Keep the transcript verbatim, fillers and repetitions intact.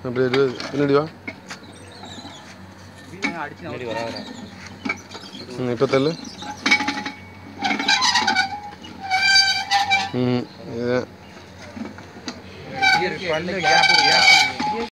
அப்படியே இரு பின்னாடி வா ம் இப்போ தள்ளு ம் இது